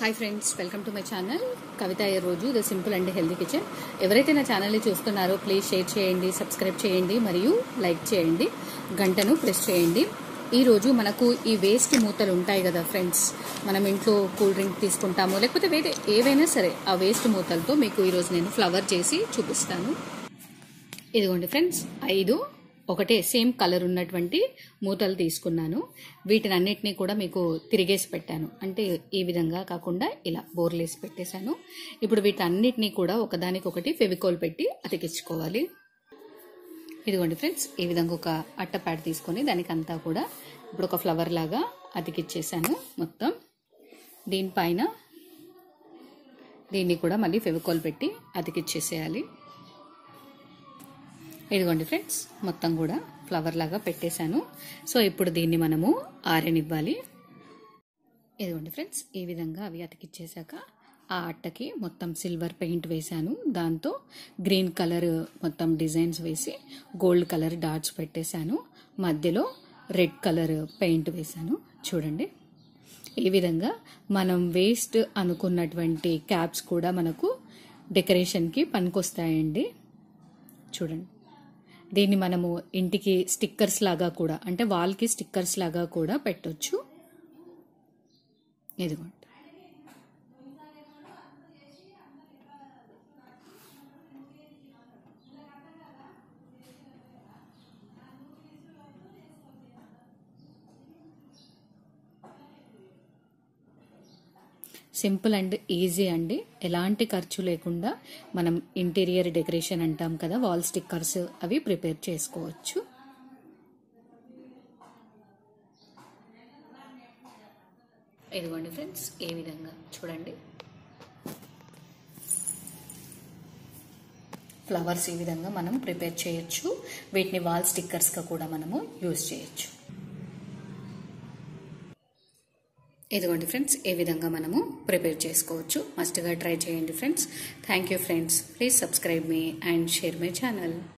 Hi friends, welcome to my channel Kavitha ఈ రోజు the simple and healthy kitchen. ఎవరైతే నా ఛానల్ని చూస్తున్నారో ప్లీజ్ షేర్ చేయండి, సబ్స్క్రైబ్ చేయండి మరియు లైక్ చేయండి, గంటను ప్రెస్ చేయండి. ఈరోజు మనకు ఈ వేస్ట్ మూతలు ఉంటాయి కదా ఫ్రెండ్స్, మనం ఇంట్లో కూల్ డ్రింక్ తీసుకుంటాము లేకపోతే వేరే ఏవైనా సరే ఆ వేస్ట్ మూతలతో మీకు ఈరోజు నేను ఫ్లవర్ చేసి చూపిస్తాను. ఇదిగోండి ఫ్రెండ్స్, 5 ఒకటే సేమ్ కలర్ ఉన్నటువంటి మూతలు తీసుకున్నాను. వీటిని అన్నిటినీ కూడా మీకు తిరిగేసి పెట్టాను, అంటే ఈ విధంగా కాకుండా ఇలా బోర్లేసి పెట్టేశాను. ఇప్పుడు వీటన్నిటినీ కూడా ఒకదానికొకటి ఫెవికోల్ పెట్టి అతికించుకోవాలి. ఇదిగోండి ఫ్రెండ్స్, ఈ విధంగా ఒక అట్ట ప్యాడ్ తీసుకొని దానికి అంతా కూడా ఇప్పుడు ఒక ఫ్లవర్ లాగా అతికిచ్చేసాను మొత్తం. దీనిపైన దీన్ని కూడా మళ్ళీ ఫెవికోల్ పెట్టి అతికిచ్చేసేయాలి. ఇదిగోండి ఫ్రెండ్స్, మొత్తం కూడా ఫ్లవర్ లాగా పెట్టేశాను. సో ఇప్పుడు దీన్ని మనము ఆరనివ్వాలి. ఇదిగోండి ఫ్రెండ్స్, ఈ విధంగా అవి అతికిచ్చేసాక ఆ అట్టకి మొత్తం సిల్వర్ పెయింట్ వేశాను. దాంతో గ్రీన్ కలర్ మొత్తం డిజైన్స్ వేసి గోల్డ్ కలర్ డాట్స్ పెట్టేశాను. మధ్యలో రెడ్ కలర్ పెయింట్ వేశాను. చూడండి, ఈ విధంగా మనం వేస్ట్ అనుకున్నటువంటి క్యాప్స్ కూడా మనకు డెకరేషన్కి పనికొస్తాయండి. చూడండి, దీన్ని మనము ఇంటికి స్టిక్కర్స్ లాగా కూడా, అంటే వాల్కి స్టిక్కర్స్ లాగా కూడా పెట్టొచ్చు. ఇదిగోండి, సింపుల్ అండ్ ఈజీ అండి. ఎలాంటి ఖర్చు లేకుండా మనం ఇంటీరియర్ డెకరేషన్ అంటాం కదా, వాల్ స్టిక్కర్స్, అవి ప్రిపేర్ చేసుకోవచ్చు. ఇదిగోండి ఫ్రెండ్స్, ఏ విధంగా చూడండి, ఫ్లవర్స్ ఈ విధంగా మనం ప్రిపేర్ చేయొచ్చు. వీటిని వాల్ స్టిక్కర్స్గా కూడా మనము యూజ్ చేయొచ్చు. ఇదిగోండి ఫ్రెండ్స్, ఏ విధంగా మనము ప్రిపేర్ చేసుకోవచ్చు. మస్ట్గా ట్రై చేయండి friends. Thank you friends. Please subscribe మీ అండ్ షేర్ మై ఛానల్.